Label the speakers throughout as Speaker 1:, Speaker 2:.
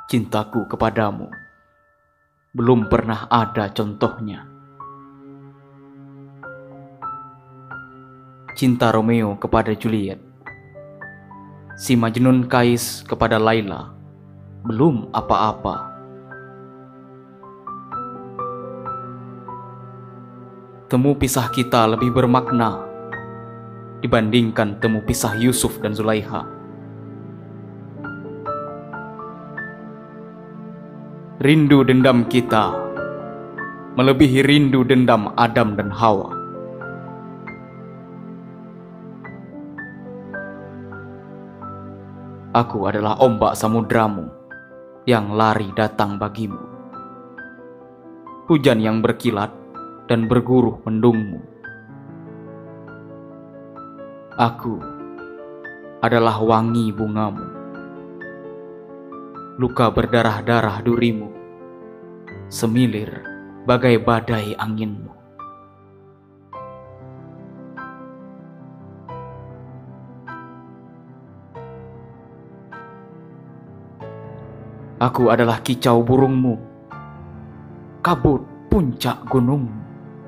Speaker 1: Cintaku kepadamu belum pernah ada contohnya. Cinta Romeo kepada Juliet, si Majnun Kais kepada Laila, belum apa-apa. Temu pisah kita lebih bermakna dibandingkan temu pisah Yusuf dan Zulaiha. Rindu dendam kita melebihi rindu dendam Adam dan Hawa. Aku adalah ombak samudramu yang lari datang bagimu, hujan yang berkilat dan berguruh mendungmu. Aku adalah wangi bungamu, luka berdarah-darah durimu, semilir bagai badai anginmu. Aku adalah kicau burungmu, kabut puncak gunungmu,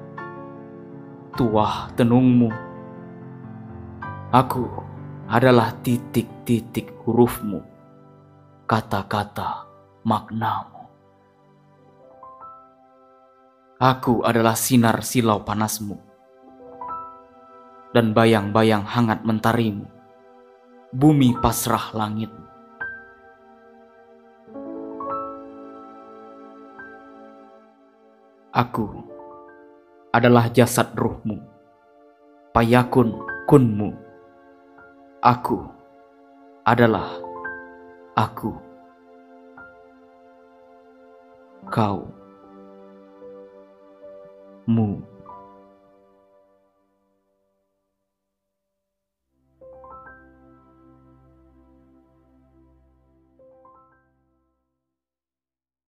Speaker 1: tuah tenungmu. Aku adalah titik-titik hurufmu, kata-kata maknamu. Aku adalah sinar silau panasmu dan bayang-bayang hangat mentarimu, bumi pasrah langit. Aku adalah jasad ruhmu, payakun kunmu. Aku adalah aku. Kau, mu.